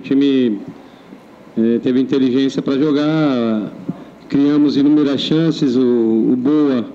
time teve inteligência para jogar, criamos inúmeras chances, o Boa,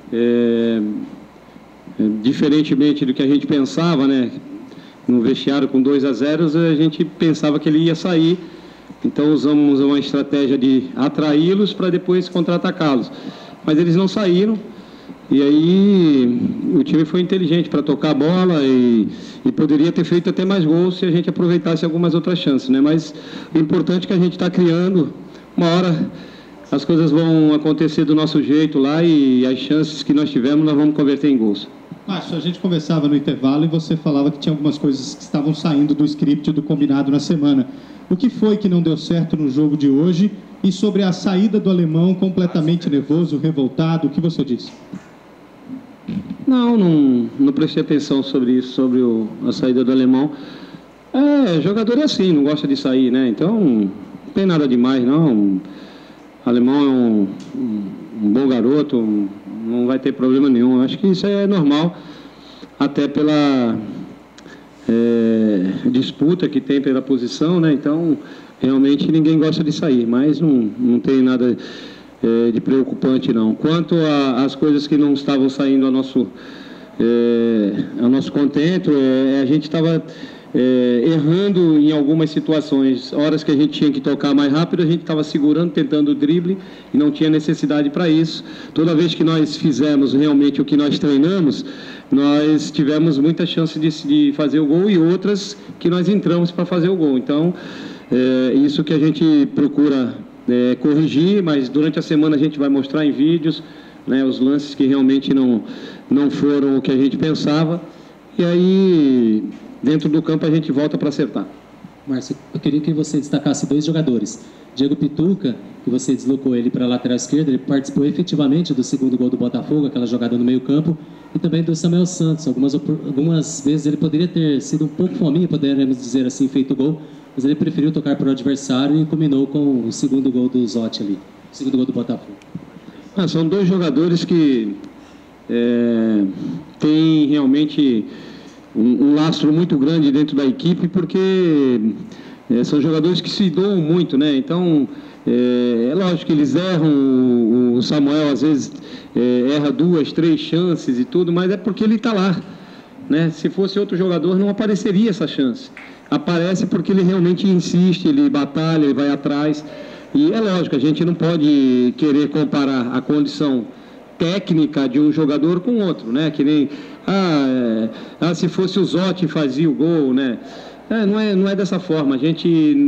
diferentemente do que a gente pensava, né? No vestiário com 2-0, a gente pensava que ele ia sair, então usamos uma estratégia de atraí-los para depois contra-atacá-los. Mas eles não saíram, e aí o time foi inteligente para tocar a bola e poderia ter feito até mais gols se a gente aproveitasse algumas outras chances, né? Mas o importante é que a gente está criando, uma hora as coisas vão acontecer do nosso jeito lá e as chances que nós tivemos nós vamos converter em gols. Márcio, a gente conversava no intervalo e você falava que tinha algumas coisas que estavam saindo do script do combinado na semana. O que foi que não deu certo no jogo de hoje? E sobre a saída do alemão completamente nervoso, revoltado, o que você disse? Não prestei atenção sobre isso, sobre a saída do alemão. Jogador é assim, não gosta de sair, né? Então, não tem nada demais, não. O alemão é um bom garoto, não vai ter problema nenhum. Eu acho que isso é normal, até pela disputa que tem pela posição, né? Então, realmente ninguém gosta de sair, mas não tem nada de preocupante, não. Quanto às coisas que não estavam saindo ao nosso contento, a gente estava errando em algumas situações. Horas que a gente tinha que tocar mais rápido, a gente estava segurando, tentando o drible, e não tinha necessidade para isso. Toda vez que nós fizemos realmente o que nós treinamos, nós tivemos muita chance de fazer o gol, e outras que nós entramos para fazer o gol. Então, isso que a gente procura corrigir, mas durante a semana a gente vai mostrar em vídeos, né, os lances que realmente não foram o que a gente pensava, e aí dentro do campo a gente volta para acertar. Márcio, eu queria que você destacasse 2 jogadores. Diego Pituca, que você deslocou ele para a lateral esquerda, ele participou efetivamente do segundo gol do Botafogo, aquela jogada no meio campo, e também do Samuel Santos. Algumas vezes ele poderia ter sido um pouco fominha, poderíamos dizer assim, feito gol, mas ele preferiu tocar para o adversário e combinou com o segundo gol do Zotti ali, o segundo gol do Botafogo. São 2 jogadores que têm realmente um lastro muito grande dentro da equipe, porque são jogadores que se doam muito, né? Então, é lógico que eles erram, o Samuel às vezes erra 2, 3 chances e tudo, mas é porque ele está lá, né? Se fosse outro jogador não apareceria essa chance. Aparece porque ele realmente insiste, ele batalha, ele vai atrás. E é lógico, a gente não pode querer comparar a condição técnica de um jogador com outro, né? Que nem, se fosse o Zotti fazia o gol, né? Não é dessa forma. A gente,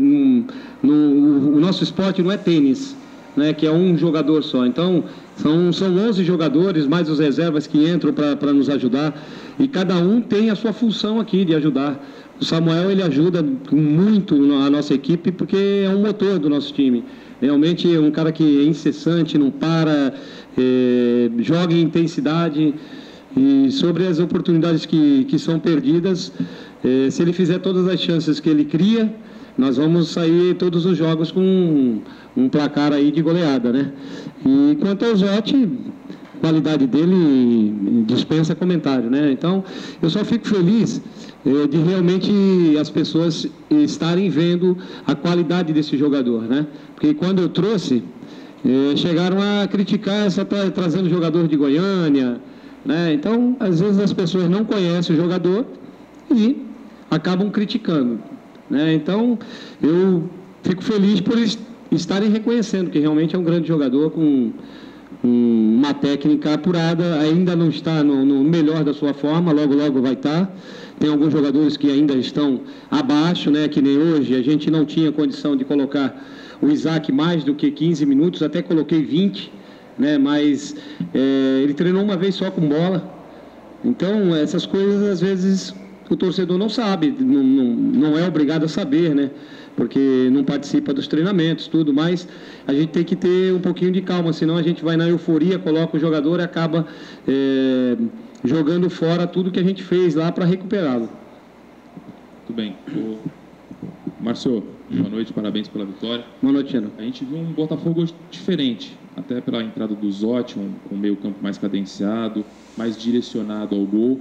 o nosso esporte não é tênis, né? Que é um jogador só. Então, são 11 jogadores, mais os reservas que entram para nos ajudar. E cada um tem a sua função aqui de ajudar. O Samuel, ele ajuda muito a nossa equipe, porque é um motor do nosso time. Realmente é um cara que é incessante, não para, joga em intensidade. E sobre as oportunidades que são perdidas, se ele fizer todas as chances que ele cria, nós vamos sair todos os jogos com um placar aí de goleada, né? E quanto ao Zotti, a qualidade dele dispensa comentário, né? Então, eu só fico feliz de realmente as pessoas estarem vendo a qualidade desse jogador, né? Porque quando eu trouxe, chegaram a criticar, só está trazendo jogador de Goiânia, né? Então, às vezes as pessoas não conhecem o jogador e acabam criticando, né? Então, eu fico feliz por eles estarem reconhecendo que realmente é um grande jogador com uma técnica apurada, ainda não está no melhor da sua forma, logo vai estar. Tem alguns jogadores que ainda estão abaixo, né? Que nem hoje, a gente não tinha condição de colocar o Isaac mais do que 15 minutos, até coloquei 20, né? Mas ele treinou uma vez só com bola. Então, essas coisas, às vezes, o torcedor não sabe, não é obrigado a saber, né? Porque não participa dos treinamentos, tudo, mas a gente tem que ter um pouquinho de calma, senão a gente vai na euforia, coloca o jogador e acaba jogando fora tudo que a gente fez lá para recuperá-lo. Muito bem. Márcio, boa noite, parabéns pela vitória. Boa noite, Tino. A gente viu um Botafogo diferente, até pela entrada do Zotti, com um meio campo mais cadenciado, mais direcionado ao gol.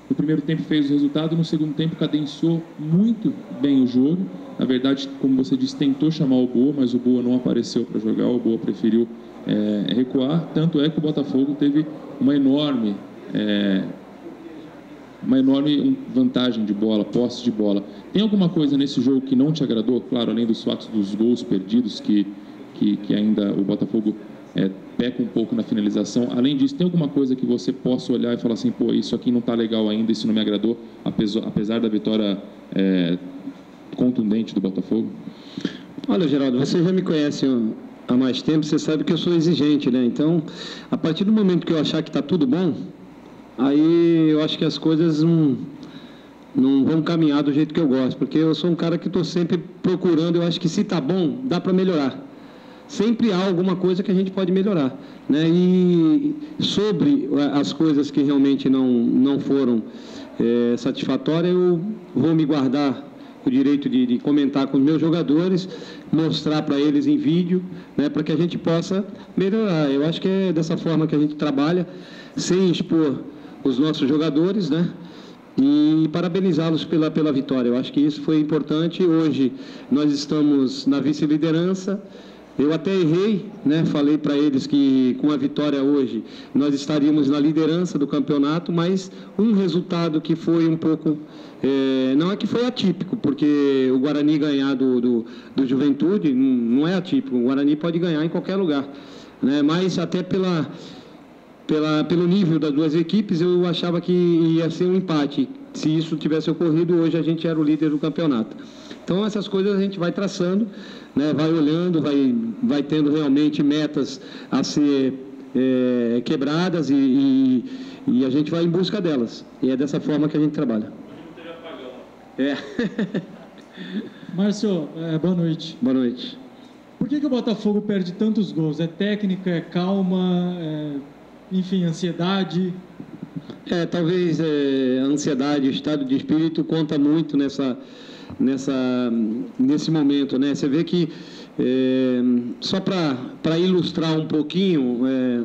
No primeiro tempo fez o resultado, no segundo tempo cadenciou muito bem o jogo. Na verdade, como você disse, tentou chamar o Boa, mas o Boa não apareceu para jogar, o Boa preferiu recuar. Tanto é que o Botafogo teve uma enorme vantagem de bola, posse de bola. Tem alguma coisa nesse jogo que não te agradou? Claro, além dos fatos dos gols perdidos, que ainda o Botafogo peca um pouco na finalização. Além disso, tem alguma coisa que você possa olhar e falar assim, pô, isso aqui não está legal ainda, isso não me agradou, apesar da vitória contundente do Botafogo? Olha, Geraldo, você já me conhece há mais tempo, você sabe que eu sou exigente, né? Então, a partir do momento que eu achar que está tudo bom, aí eu acho que as coisas não vão caminhar do jeito que eu gosto, porque eu sou um cara que estou sempre procurando, eu acho que se está bom, dá para melhorar. Sempre há alguma coisa que a gente pode melhorar, né? E sobre as coisas que realmente não foram satisfatórias, eu vou me guardar o direito de comentar com os meus jogadores, mostrar para eles em vídeo, né, para que a gente possa melhorar. Eu acho que é dessa forma que a gente trabalha, sem expor os nossos jogadores, né? E parabenizá-los pela vitória. Eu acho que isso foi importante. Hoje nós estamos na vice-liderança. Eu até errei, né? Falei para eles que com a vitória hoje nós estaríamos na liderança do campeonato, mas um resultado que foi um pouco... não é que foi atípico, porque o Guarani ganhar do Juventude não é atípico. O Guarani pode ganhar em qualquer lugar, né? Mas até pelo nível das duas equipes, eu achava que ia ser um empate. Se isso tivesse ocorrido, hoje a gente era o líder do campeonato. Então, essas coisas a gente vai traçando, né? Vai olhando, vai tendo realmente metas a ser quebradas e a gente vai em busca delas. E é dessa forma que a gente trabalha. Márcio, boa noite. Boa noite. Por que o Botafogo perde tantos gols? É técnica, é calma, enfim, ansiedade? Talvez a ansiedade, o estado de espírito conta muito nesse momento, né? Você vê que, só para ilustrar um pouquinho,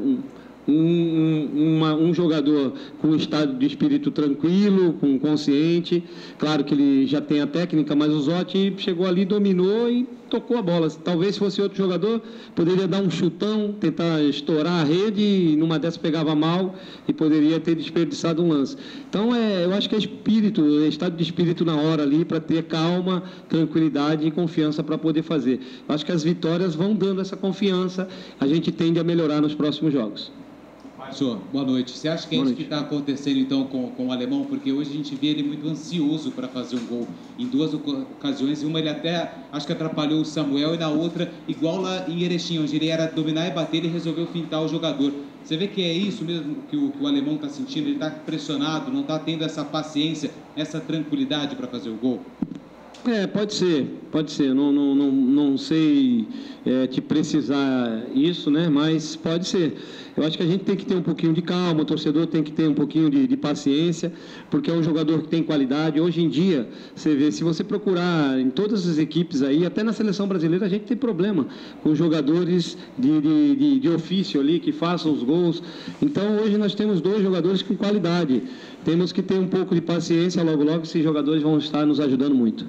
um jogador com um estado de espírito tranquilo, consciente, claro que ele já tem a técnica, mas o Zotti chegou ali, dominou e tocou a bola. Talvez se fosse outro jogador, poderia dar um chutão, tentar estourar a rede, e numa dessa pegava mal e poderia ter desperdiçado um lance. Então, eu acho que é estado de espírito na hora ali, para ter calma, tranquilidade e confiança para poder fazer. Eu acho que as vitórias vão dando essa confiança, a gente tende a melhorar nos próximos jogos. Márcio, boa noite. Você acha que é isso que está acontecendo então com o alemão? Porque hoje a gente vê ele muito ansioso para fazer um gol. Em duas ocasiões, uma ele até acho que atrapalhou o Samuel, e na outra, igual lá em Erechim, onde ele era dominar e bater, ele resolveu fintar o jogador. Você vê que é isso mesmo que o alemão está sentindo? Ele está pressionado, não está tendo essa paciência, essa tranquilidade para fazer o gol? Pode ser. Não sei te precisar isso, né? Mas pode ser. Eu acho que a gente tem que ter um pouquinho de calma, o torcedor tem que ter um pouquinho de paciência, porque é um jogador que tem qualidade. Hoje em dia, você vê, se você procurar em todas as equipes aí, até na seleção brasileira, a gente tem problema com jogadores de ofício ali, que façam os gols. Então, hoje nós temos 2 jogadores com qualidade. Temos que ter um pouco de paciência, logo esses jogadores vão estar nos ajudando muito.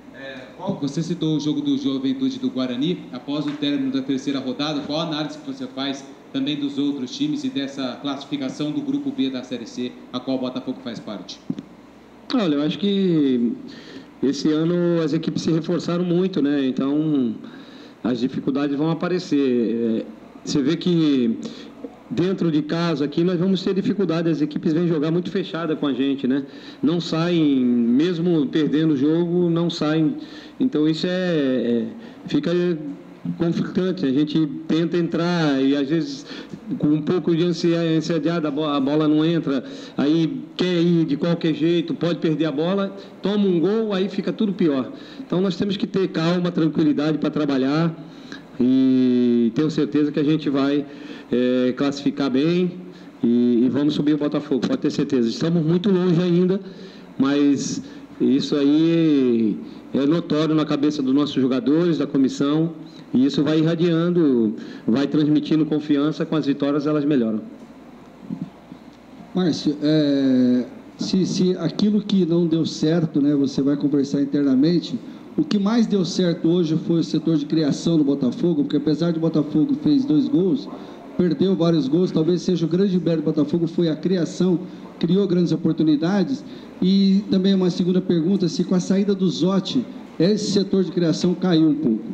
Você citou o jogo do Juventude do Guarani, após o término da 3ª rodada, qual a análise que você faz também dos outros times e dessa classificação do Grupo B da Série C, a qual o Botafogo faz parte? Olha, eu acho que esse ano as equipes se reforçaram muito, né? Então, as dificuldades vão aparecer. Você vê que dentro de casa aqui nós vamos ter dificuldade, as equipes vêm jogar muito fechada com a gente, né? Não saem, mesmo perdendo o jogo, não saem. Então isso fica conflitante, a gente tenta entrar e às vezes com um pouco de ansiedade a bola não entra, aí quer ir de qualquer jeito, pode perder a bola, toma um gol, aí fica tudo pior. Então nós temos que ter calma, tranquilidade para trabalhar e tenho certeza que a gente vai classificar bem e vamos subir o Botafogo, pode ter certeza. Estamos muito longe ainda, mas isso aí é notório na cabeça dos nossos jogadores, da comissão, e isso vai irradiando, vai transmitindo confiança. Com as vitórias elas melhoram. Márcio, se aquilo que não deu certo, né, você vai conversar internamente. O que mais deu certo hoje foi o setor de criação do Botafogo, porque apesar de o Botafogo fez 2 gols, perdeu vários gols, talvez seja o grande mérito do Botafogo foi a criação, criou grandes oportunidades. E também uma segunda pergunta, se com a saída do Zotti, esse setor de criação caiu um pouco.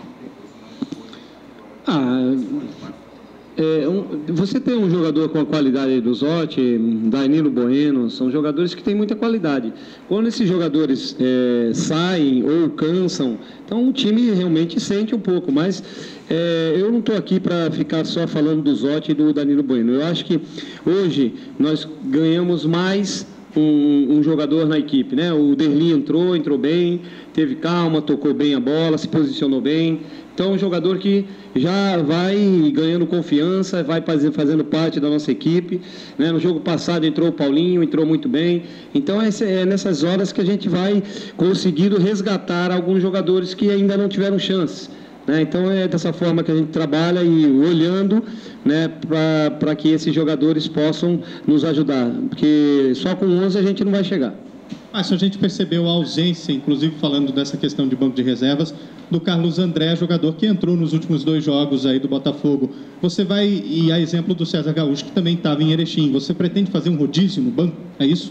Você tem um jogador com a qualidade do Zotti, Danilo Bueno, são jogadores que têm muita qualidade. Quando esses jogadores saem ou cansam, então o time realmente sente um pouco, mas eu não estou aqui para ficar só falando do Zotti e do Danilo Bueno. Eu acho que hoje nós ganhamos mais um jogador na equipe, né? O Derli entrou bem, teve calma, tocou bem a bola, se posicionou bem. Então, um jogador que já vai ganhando confiança, vai fazendo parte da nossa equipe, né? No jogo passado entrou o Paulinho, entrou muito bem. Então, é nessas horas que a gente vai conseguindo resgatar alguns jogadores que ainda não tiveram chance. Então, é dessa forma que a gente trabalha e olhando, né, para que esses jogadores possam nos ajudar, porque só com 11 a gente não vai chegar. Mas a gente percebeu a ausência, inclusive falando dessa questão de banco de reservas, do Carlos André, jogador que entrou nos últimos 2 jogos aí do Botafogo. Você vai, e a exemplo do César Gaúcho, que também estava em Erechim, você pretende fazer um rodízio no banco? É isso?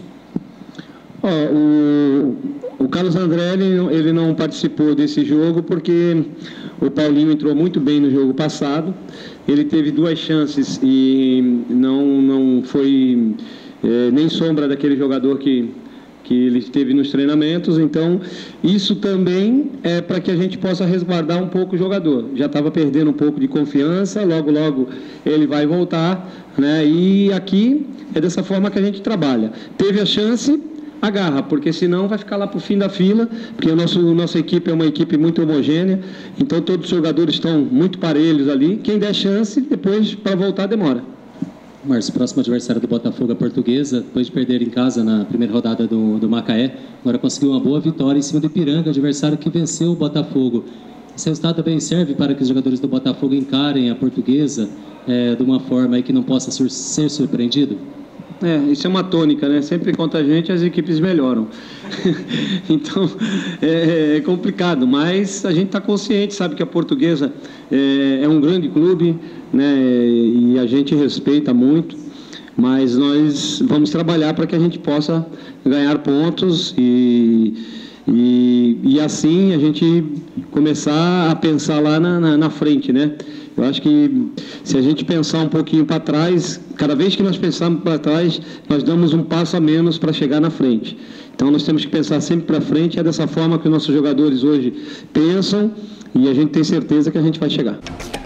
O Carlos André, ele não participou desse jogo porque o Paulinho entrou muito bem no jogo passado. Ele teve 2 chances e não foi nem sombra daquele jogador que ele teve nos treinamentos. Então, isso também é para que a gente possa resguardar um pouco o jogador. Já estava perdendo um pouco de confiança, logo ele vai voltar, né? E aqui é dessa forma que a gente trabalha. Teve a chance, agarra, porque senão vai ficar lá para o fim da fila, porque nossa equipe é uma equipe muito homogênea, então todos os jogadores estão muito parelhos ali. Quem der chance, depois para voltar demora. Márcio, próximo adversário do Botafogo, a Portuguesa, depois de perder em casa na primeira rodada do Macaé, agora conseguiu uma boa vitória em cima do Ipiranga, adversário que venceu o Botafogo. Esse resultado também serve para que os jogadores do Botafogo encarem a Portuguesa de uma forma aí que não possa ser surpreendido? Isso é uma tônica, né? Sempre contra a gente, as equipes melhoram. Então, é complicado, mas a gente está consciente, sabe que a Portuguesa é um grande clube, né? E a gente respeita muito, mas nós vamos trabalhar para que a gente possa ganhar pontos e assim a gente começar a pensar lá na frente, né? Eu acho que se a gente pensar um pouquinho para trás, cada vez que nós pensamos para trás, nós damos um passo a menos para chegar na frente. Então nós temos que pensar sempre para frente, é dessa forma que os nossos jogadores hoje pensam e a gente tem certeza que a gente vai chegar.